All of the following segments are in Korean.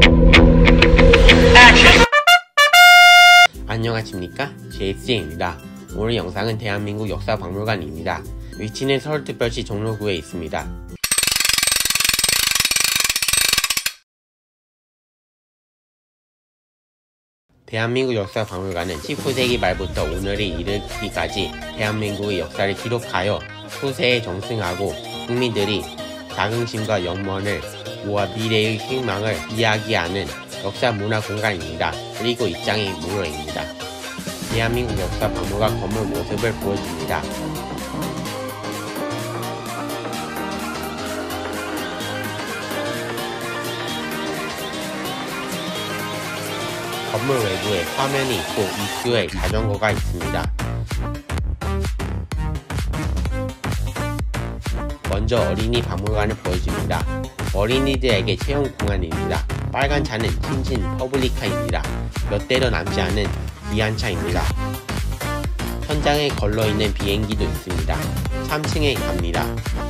안녕하십니까? JSJ입니다. 오늘 영상은 대한민국 역사박물관입니다. 위치는 서울특별시 종로구에 있습니다. 대한민국 역사박물관은 19세기 말부터 오늘에 이르기까지 대한민국의 역사를 기록하여 후세에 정승하고 국민들이 자긍심과 영원을 모아 미래의 희망을 이야기하는 역사문화 공간입니다. 그리고 입장이 무료입니다. 대한민국 역사박물관 건물 모습을 보여줍니다. 건물 외부에 화면이 있고 입구에 자전거가 있습니다. 먼저 어린이 박물관을 보여줍니다. 어린이들에게 체험 공간입니다. 빨간 차는 신신 퍼블리카입니다. 몇 대도 남지 않은 기안차입니다. 천장에 걸러있는 비행기도 있습니다. 3층에 갑니다.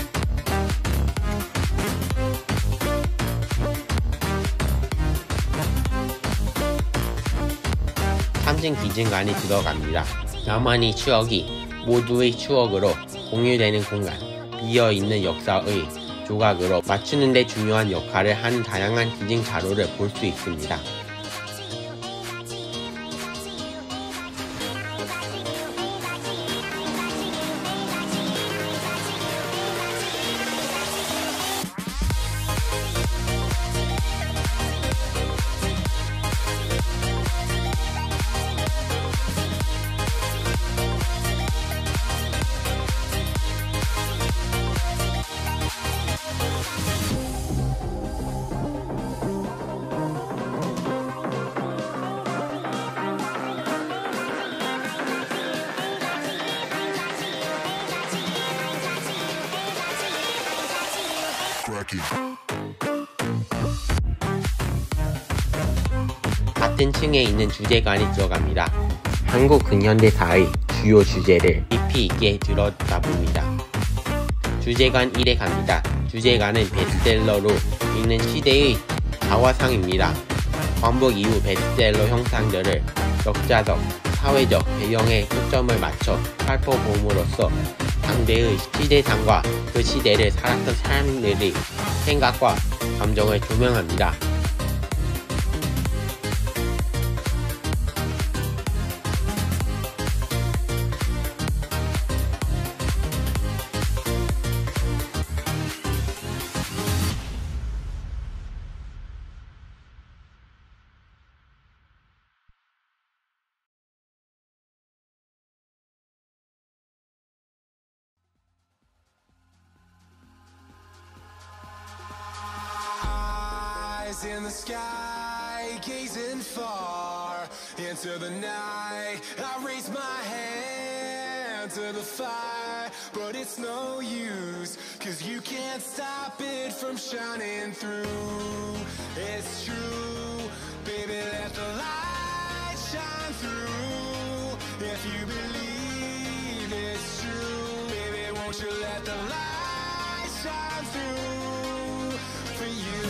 3층 기증관에 들어갑니다. 나만의 추억이 모두의 추억으로 공유되는 공간, 비어있는 역사의 조각으로 맞추는 데 중요한 역할을 하는 다양한 기증 자료를 볼 수 있습니다. 같은 층에 있는 주제관에 들어갑니다. 한국 근현대사의 주요 주제를 깊이 있게 들여다봅니다. 주제관 1에 갑니다. 주제관은 베스트셀러로 읽는 시대의 자화상입니다. 광복 이후 베스트셀러 형상들을 역사적, 사회적 배경에 초점을 맞춰 살펴봄으로써 당대의 시대상과 그 시대를 살았던 사람들의 생각과 감정을 조명합니다. In the sky, gazing far into the night, I raise my hand to the fire, but it's no use, 'cause you can't stop it from shining through. It's true, baby, let the light shine through. If you believe it's true, baby, won't you let the light shine through for you.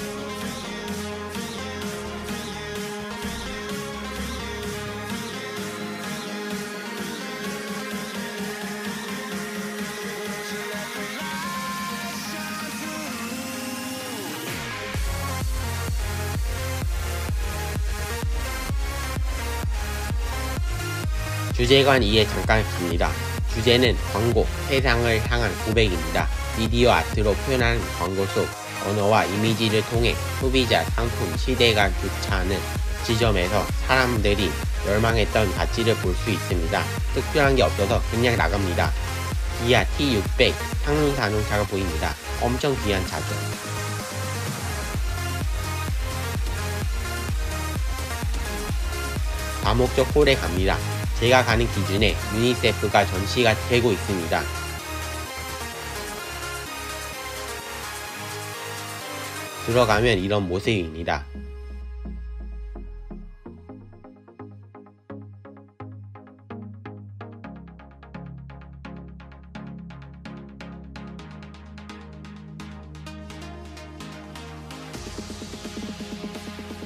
주제관 2에 잠깐 갑니다. 주제는 광고, 세상을 향한 고백입니다. 미디어 아트로 표현한 광고 속 언어와 이미지를 통해 소비자, 상품, 시대가 교차하는 지점에서 사람들이 멸망했던 가치를 볼 수 있습니다. 특별한 게 없어서 그냥 나갑니다. 기아 T600 상용 자동차가 보입니다. 엄청 귀한 차죠. 다목적 홀에 갑니다. 제가 가는 기준에 유니세프가 전시가 되고 있습니다. 들어가면 이런 모습입니다.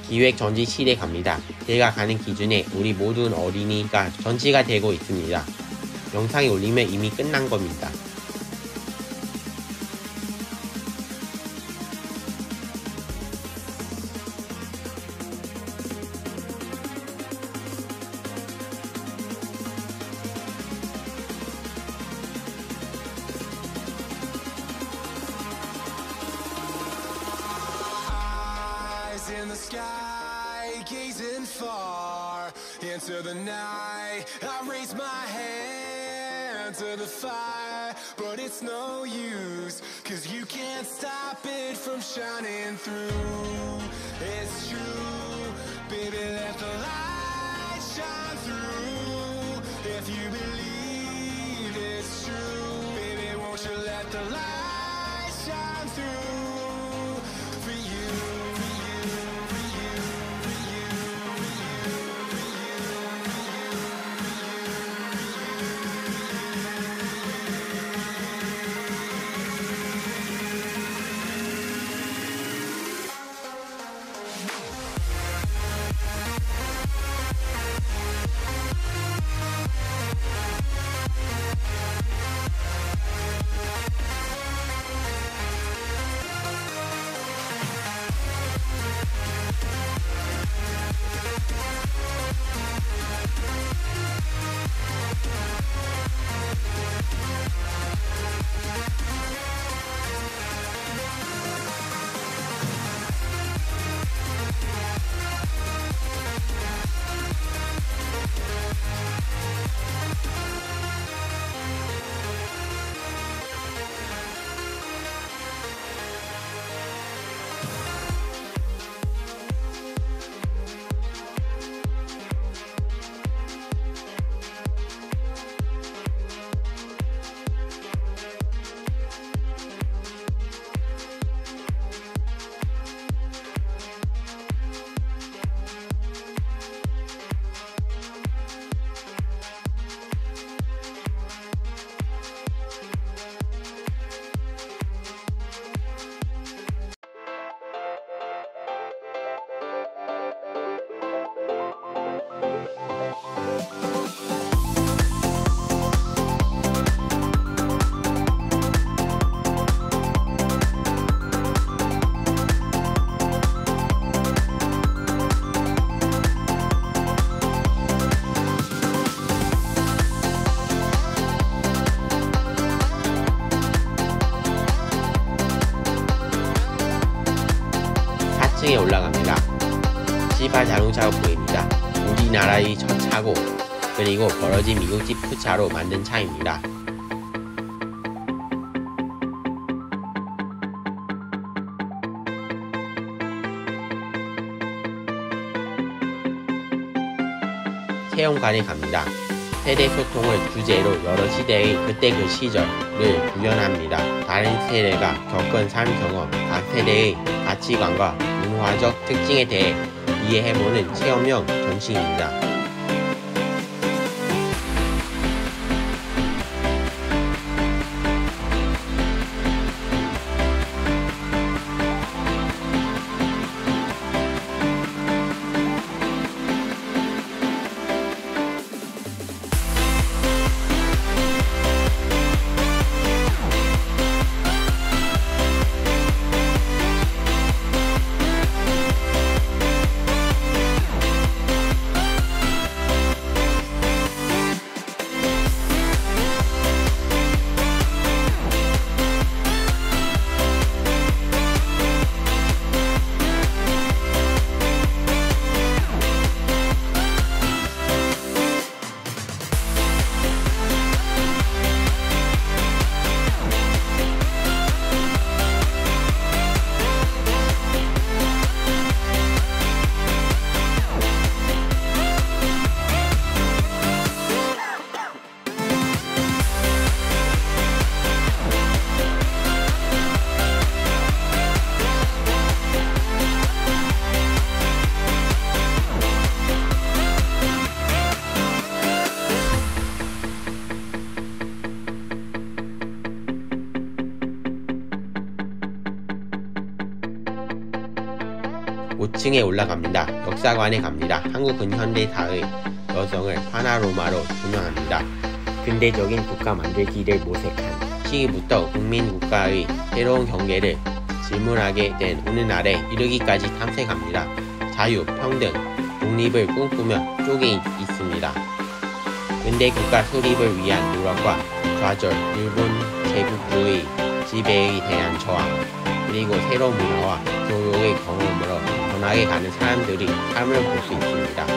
기획전지 시대 갑니다. 제가 가는 기준에 우리 모든 어린이가 전시가 되고 있습니다. 영상이 올리면 이미 끝난 겁니다. In the sky, gazing far into the night, I raise my hand to the fire, but it's no use, 'cause you can't stop it from shining through. It's true, baby, let the light shine through. If you believe it's true, baby, won't you let the light shine through for you. 에 올라갑니다. 시바 자동차가 보입니다. 우리나라의 첫 차고, 그리고 벌어진 미국집 푸차로 만든 차입니다. 체험관에 갑니다. 세대 소통을 주제로 여러 시대의 그때 그 시절을 구현합니다. 다른 세대가 겪은 삶 경험, 각 세대의 가치관과 문화적 특징에 대해 이해해보는 체험형 전시입니다. 2층에 올라갑니다. 역사관에 갑니다. 한국 근현대사의 여성을 파나로마로 조명합니다. 근대적인 국가 만들기를 모색한 시기부터 국민국가의 새로운 경계를 질문하게 된 오늘날에 이르기까지 탐색합니다. 자유, 평등, 독립을 꿈꾸며 쪼개 있습니다. 근대 국가 수립을 위한 노력과 좌절, 일본 제국주의 지배에 대한 저항, 그리고 새로운 문화와 교육의 경험으로 변하게 가는 사람들이 삶을 볼 수 있습니다.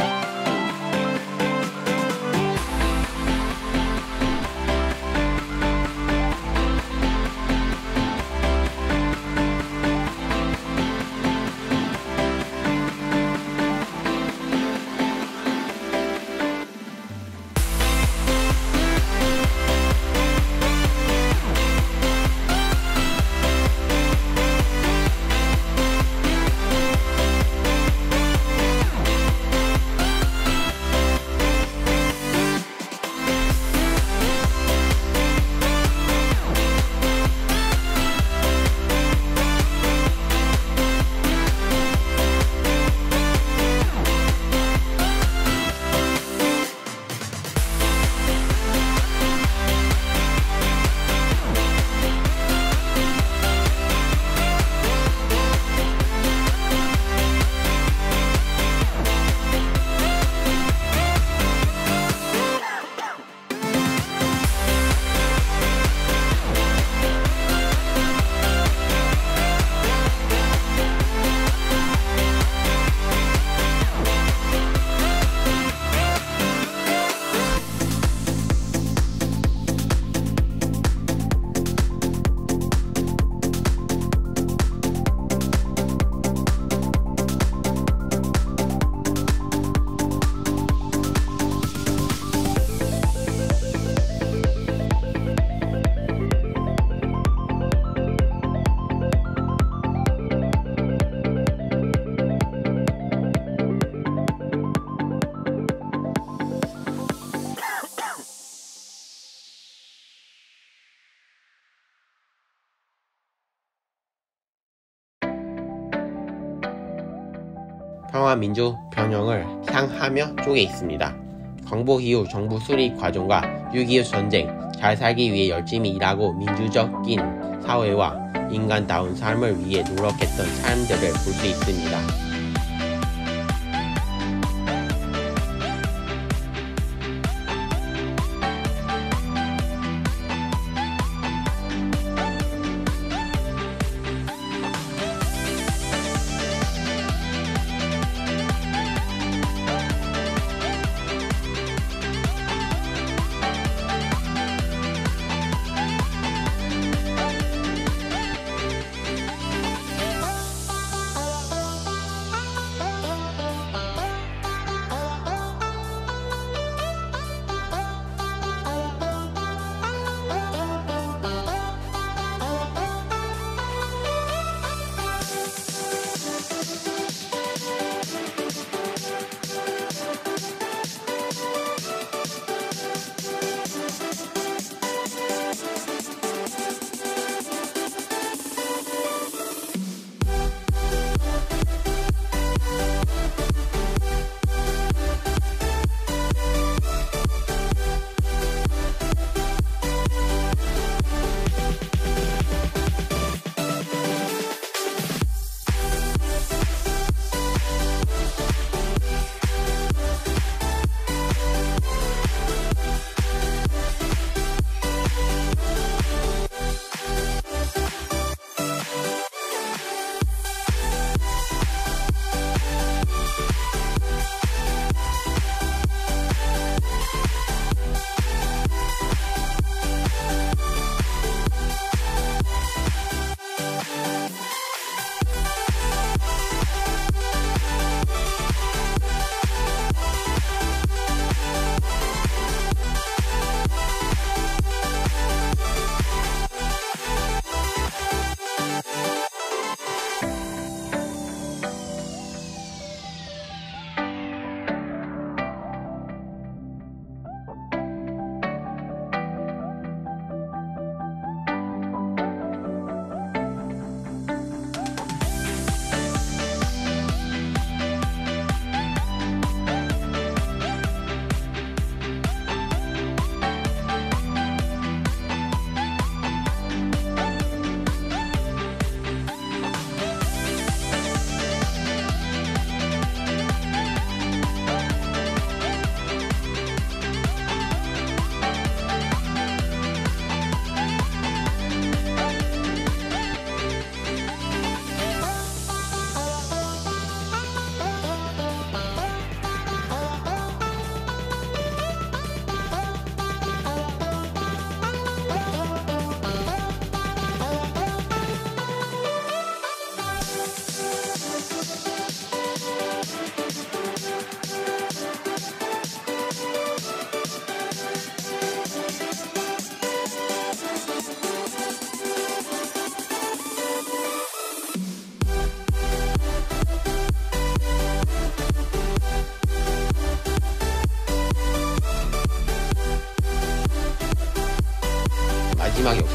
평화민주 변형을 향하며 쪼개 있습니다. 광복 이후 정부 수립 과정과 6.25 전쟁, 잘 살기 위해 열심히 일하고 민주적인 사회와 인간다운 삶을 위해 노력했던 사람들을 볼 수 있습니다.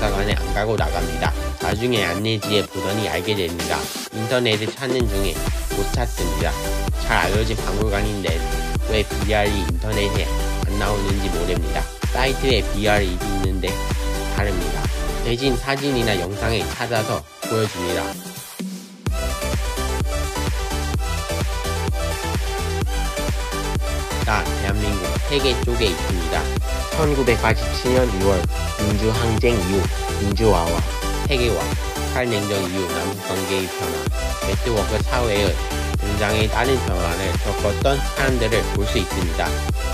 영사관에 안 가고 나갑니다. 나중에 안내지에 보더니 알게 됩니다. 인터넷을 찾는 중에 못 찾습니다. 잘 알려진 박물관인데 왜 BR이 인터넷에 안 나오는지 모릅니다. 사이트에 BR이 있는데 다릅니다. 대신 사진이나 영상에 찾아서 보여줍니다. 다 대한민국 3개 쪽에 있습니다. 1987년 6월 민주항쟁 이후 민주화와 세계화, 탈냉전 이후 남북관계의 변화, 네트워크 사회의 등장에 따른 변화를 겪었던 사람들을 볼 수 있습니다.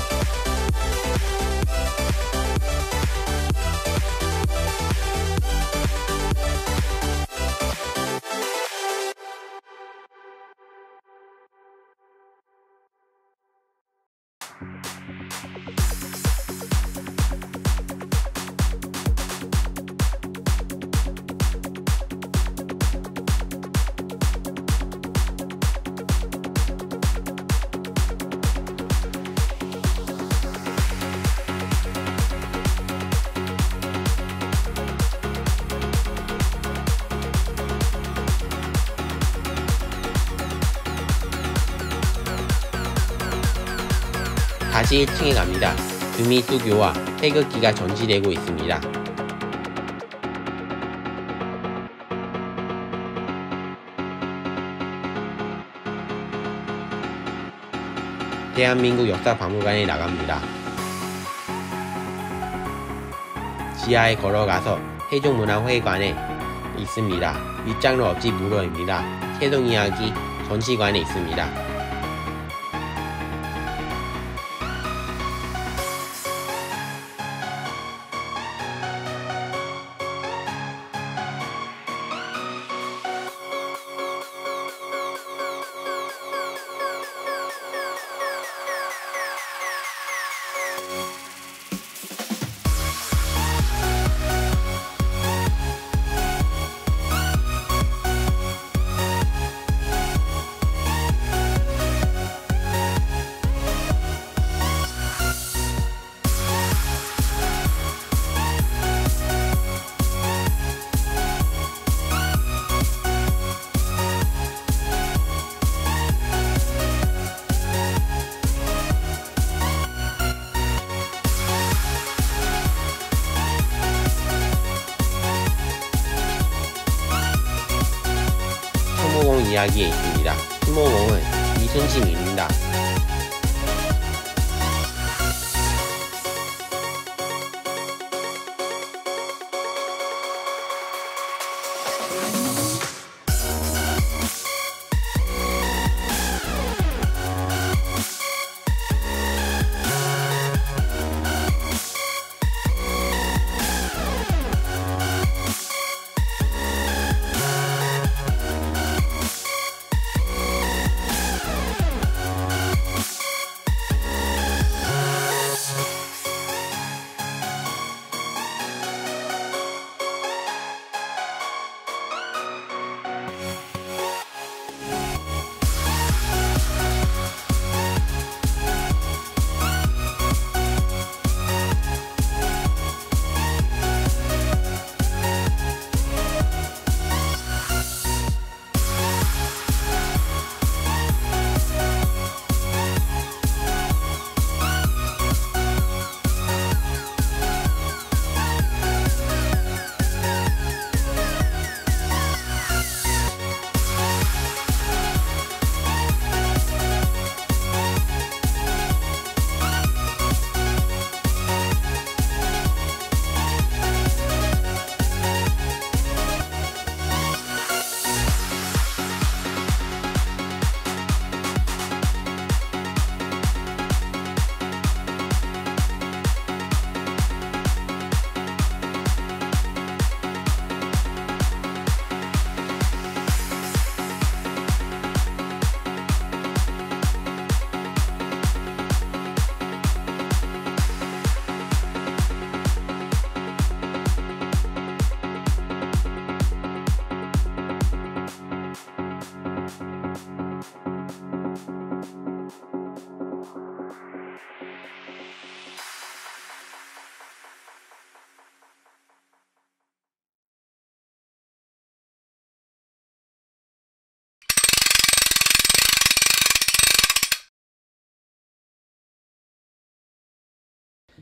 다시 1층에 갑니다. 금이수교와 태극기가 전시되고 있습니다. 대한민국 역사박물관에 나갑니다. 지하에 걸어가서 세종문화회관에 있습니다. 윗장로 없이 무료입니다. 세종이야기 전시관에 있습니다. 추모공 이야기에 있습니다. 추모공은 이순신입니다.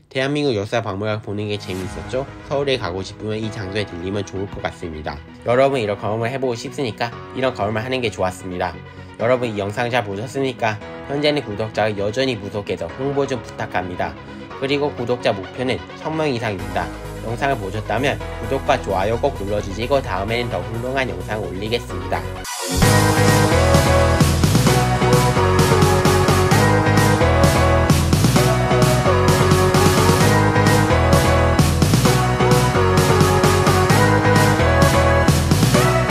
대한민국 역사박물관 보는 게 재미있었죠? 서울에 가고 싶으면 이 장소에 들리면 좋을 것 같습니다. 여러분 이런 경험을 해보고 싶으니까 이런 경험을 하는 게 좋았습니다. 여러분 이 영상 잘 보셨습니까? 현재는 구독자가 여전히 부족해서 홍보 좀 부탁합니다. 그리고 구독자 목표는 1000명 이상입니다. 영상을 보셨다면 구독과 좋아요 꼭 눌러주시고 다음에는 더 훌륭한 영상을 올리겠습니다.